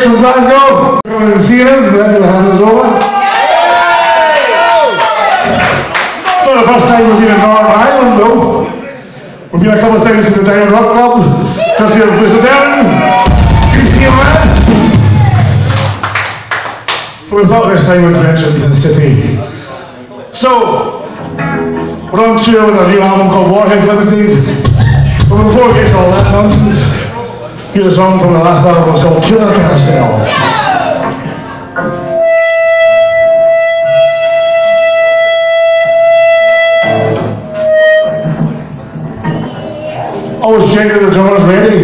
from Glasgow. Everyone who's seen us, we're happy to have us over. It's not the first time we've been in Northern Ireland though. We've been a couple of times to the Diamond Rock Club, courtesy of Mr. Darren. Good to see you, man. But we thought this time we'd venture into the city. So, we're on tour with our new album called Warheads Limited. But before we get to all that nonsense, here's a song from the last album. It's called Killer Carousel. Always check that the drummer's ready.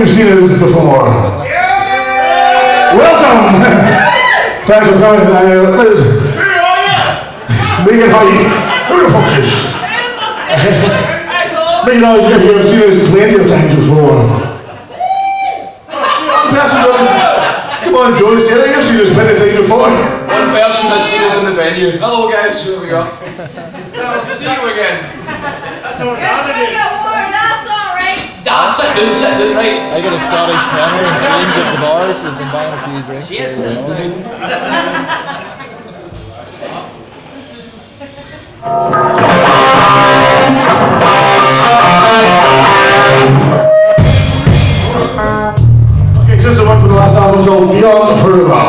you've seen it before. Welcome. Thanks for coming. Big and height. Who the fuck is this? But you know, you've seen this plenty of times before. Come on, Joyce, you've seen this plenty of times before. One person has seen us in the venue. Hello guys, here we go. Nice to see you again. That's not right. Sit down, right. I got a Scottish hammer and James at the bar, so we've been buying a few drinks. Yes. Okay, this is the one for the last album called Beyond Forever.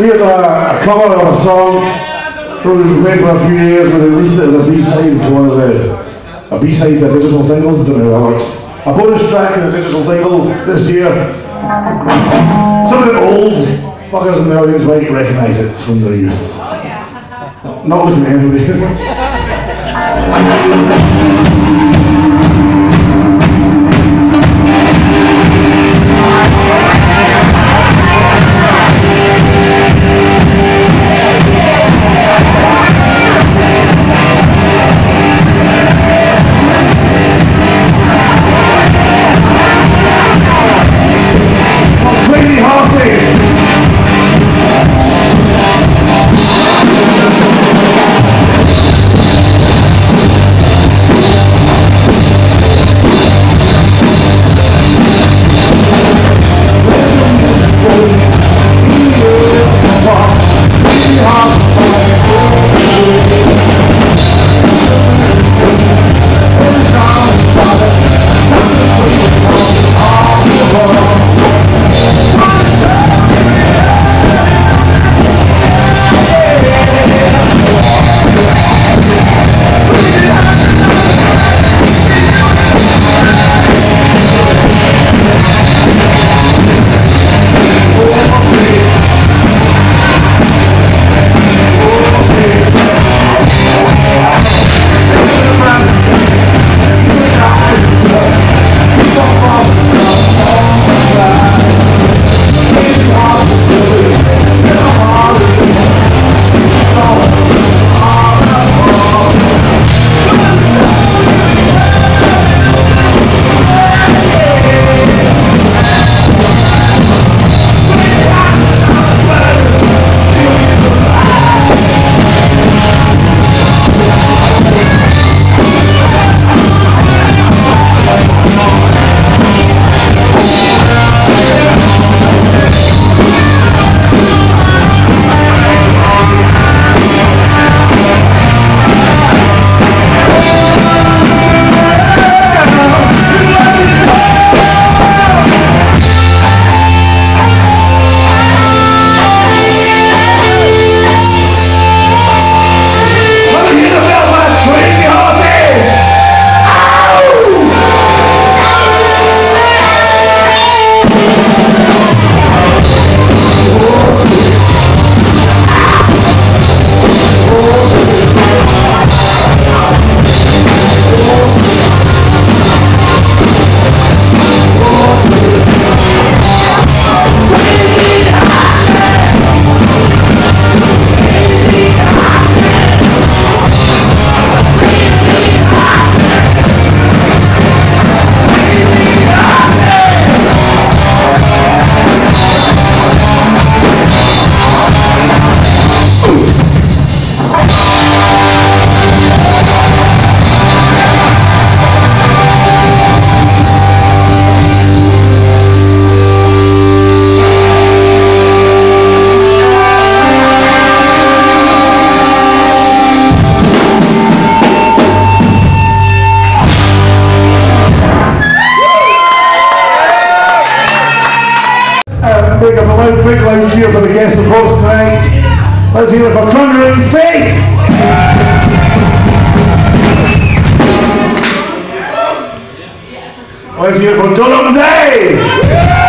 here's a cover of a song that we've played for a few years. We released it as a B-side for one of a B-side to a digital single. Don't know how that works. A bonus track in a digital single this year. Some of the old fuckers in the audience might recognise it from their youth. Not looking at anybody. Crazy horses! Big loud cheer for the guest of host tonight. Let's hear it for Conjuring Faith! Let's hear it for Durham Day!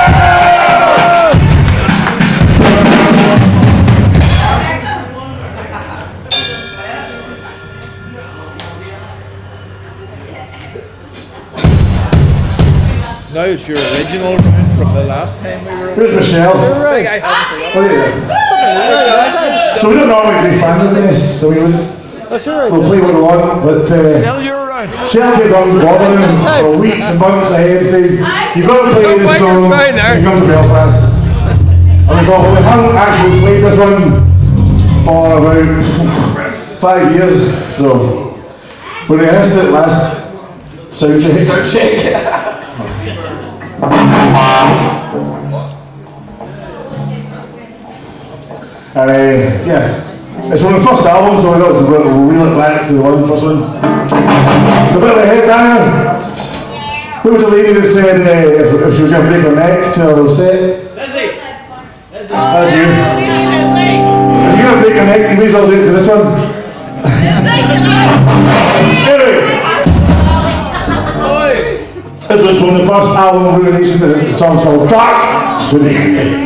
Now it's your original round from the last time we were. Here's Michelle. You're right. I haven't. Oh, yeah. So we don't normally do fan this, so we'll play what we want, but Still you're around. Michelle kept on bothering us for weeks and months ahead, saying, you've got to play this song when you come to Belfast. And we thought, well, we haven't actually played this one for about 5 years, so we rehearsed it last sound check. And yeah, it's on the first album, so we thought we'll reel it back to the first one. It's a bit of a headbanger. Who was the lady that said if she was going to break her neck to her set? That's you. mate. You may as well get into this one. Anyway. This was from the first album released. The song's called Dark City.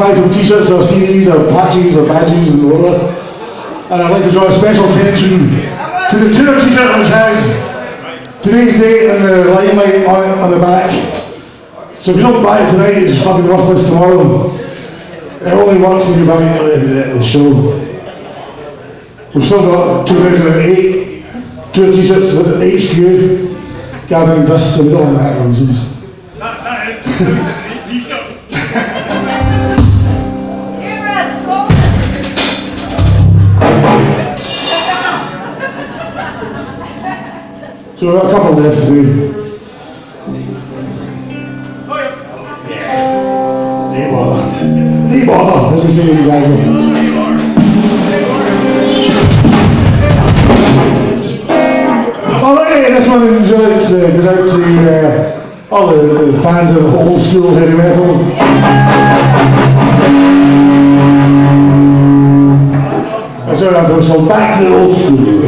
buy some t-shirts or CDs or patches or badges and whatever. And I'd like to draw a special attention to the tour t-shirt which has today's date and the limelight on it on the back. So if you don't buy it tonight, it's fucking worthless tomorrow. It only works if you buy it at the show. We've still got 2008 tour t-shirts at HQ, gathering dust, so we don't want that nonsense. That is t-shirts. Here, Russ, hold So we've got a couple left to do. Hey bother, as they say you guys will. Alrighty, this one goes out to all the fans of old school heavy metal. That's our anthem, it's called Back to the Old School.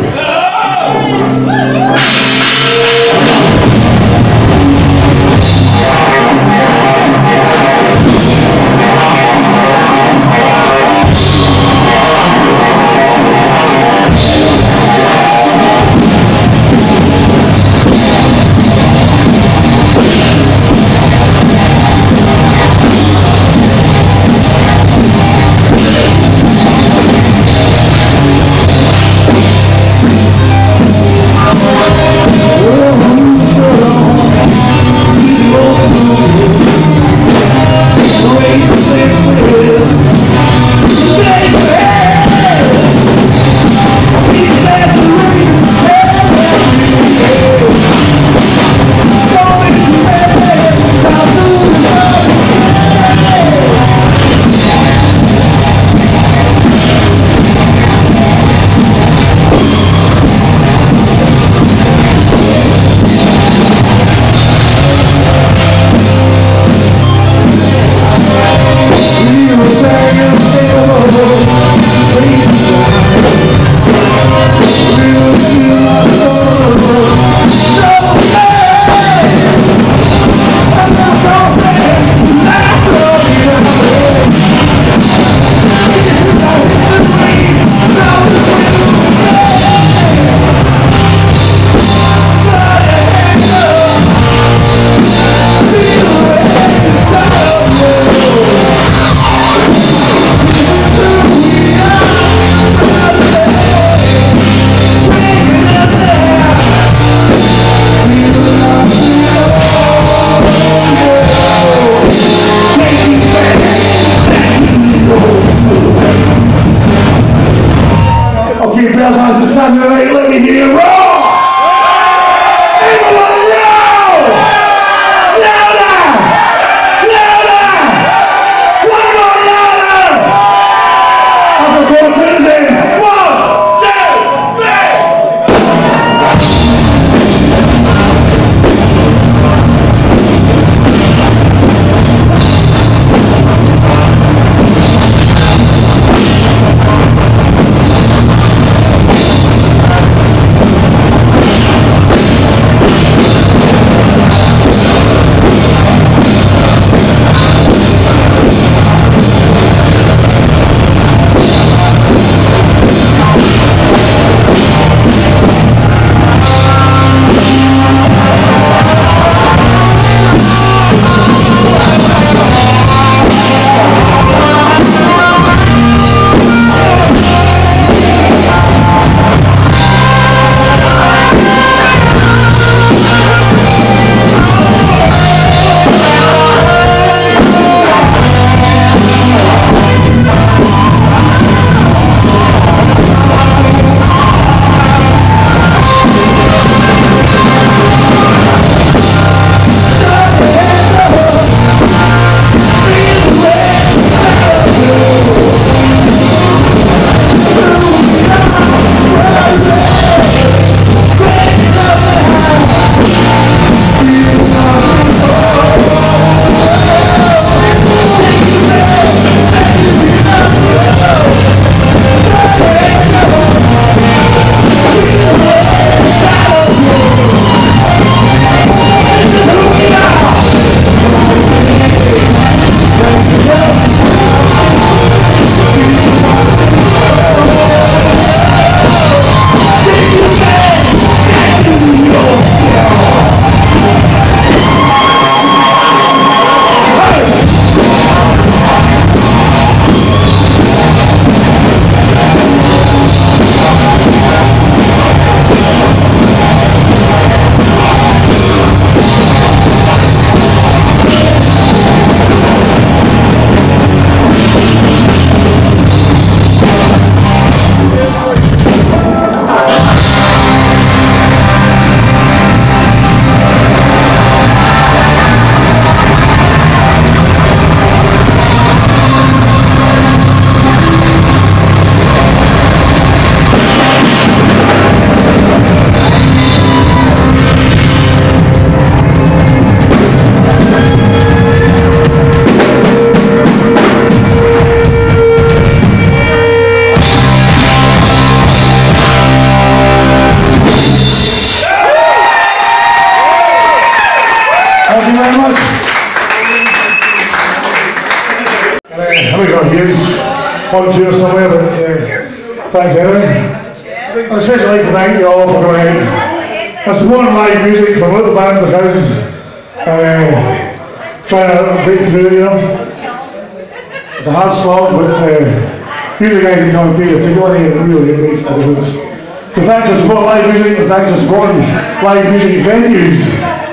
on tour somewhere, but thanks anyway. I'd especially like to thank you all for coming out and supporting live music from little bands like us and trying to break through, you know. It's a hard slog, but you the guys that come and pay your ticket money, and it really makes a difference. So thanks for supporting live music and thanks for supporting live music venues.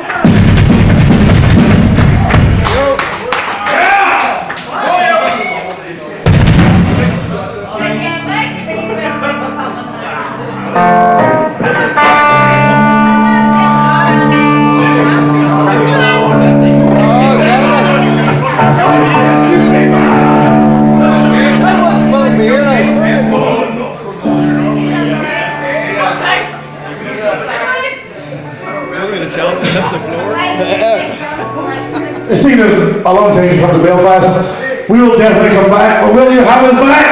It's seen us a long time to come to Belfast. We will definitely come back, but will you have us back?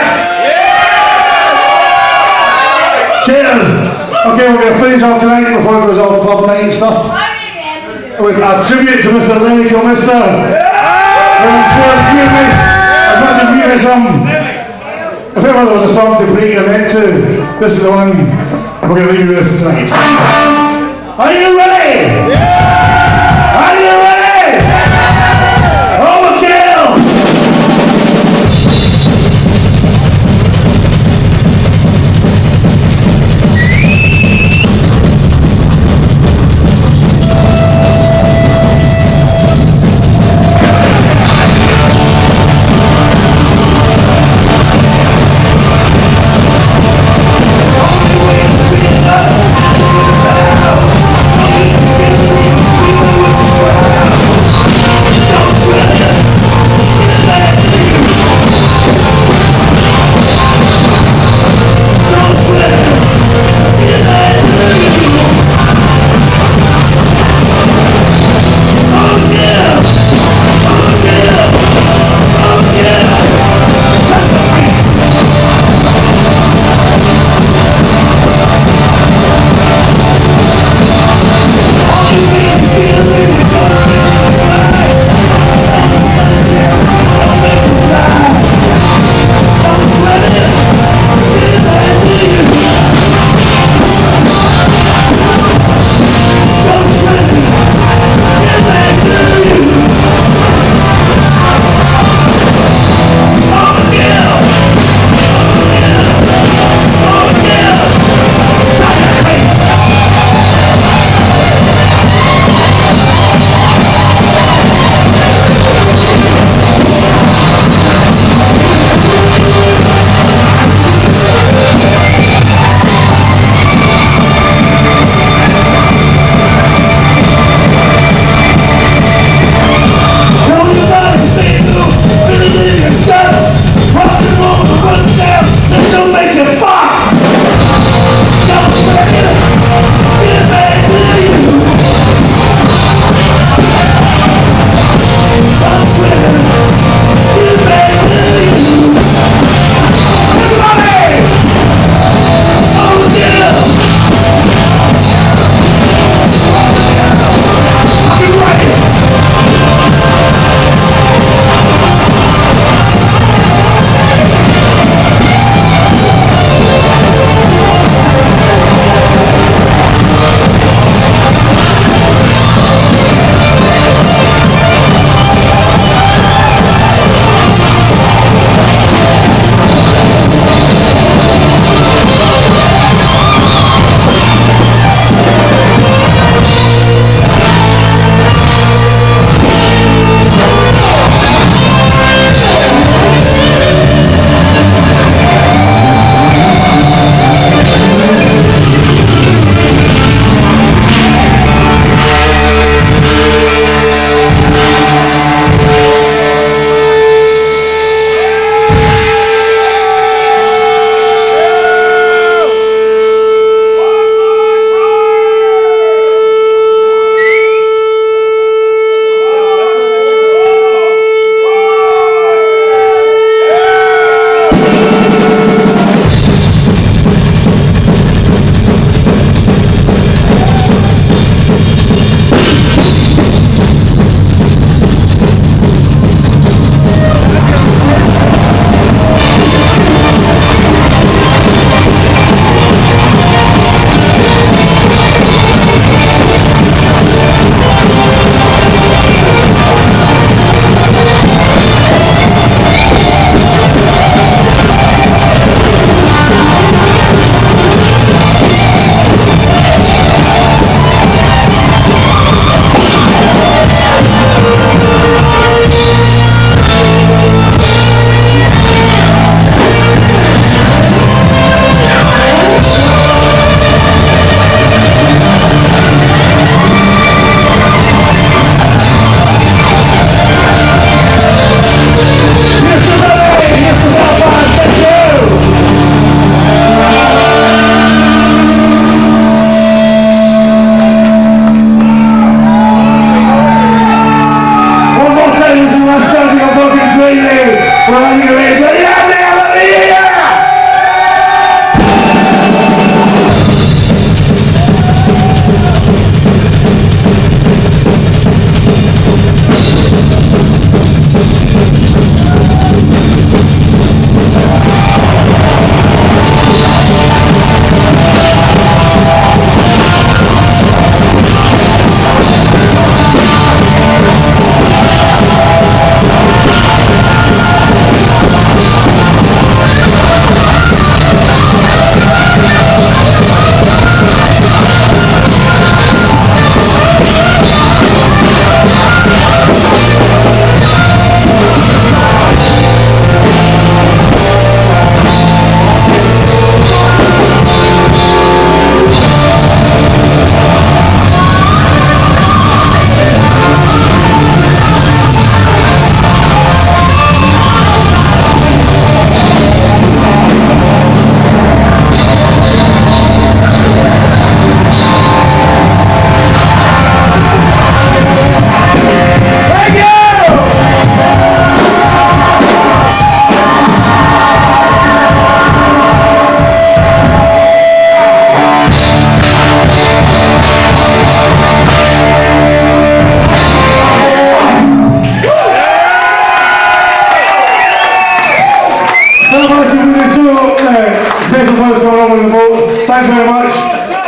Yeah! Cheers! Okay, we're going to finish off tonight before it goes all club night and stuff with a tribute to Mr. Lemmy Kilmister. I'm sure you miss as much as we miss him. If ever there was a song to break your neck to, this is the one we're going to leave you with tonight. Are you ready? Yeah! Are you ready?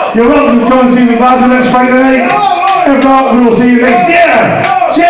You're welcome to come and see the Glasgow next Friday night. If not, we will see you next year. Cheers!